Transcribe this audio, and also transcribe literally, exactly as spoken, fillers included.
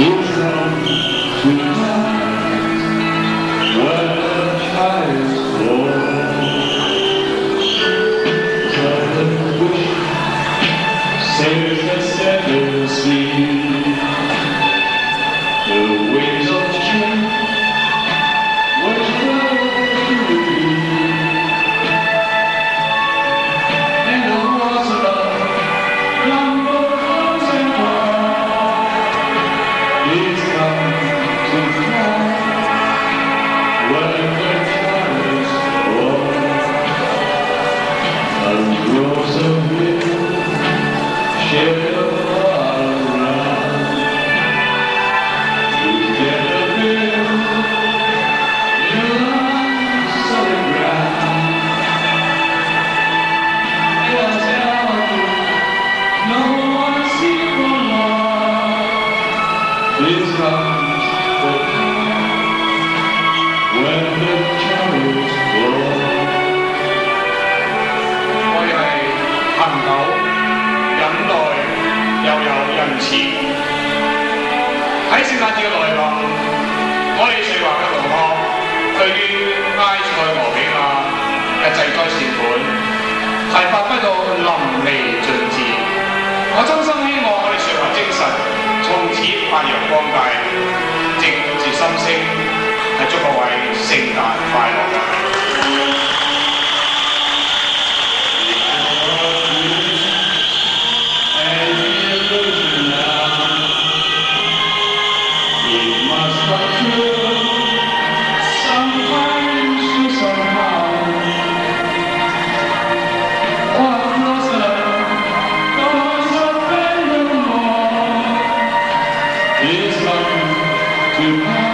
喺聖誕節嘅來臨，我哋瑞華嘅同學對於埃塞俄比亞嘅濟災善款係發揮到淋漓盡致。我衷心希望我哋瑞華精神從此發揚光大，直至心聲，係祝各位聖誕快樂嘅。 It's time to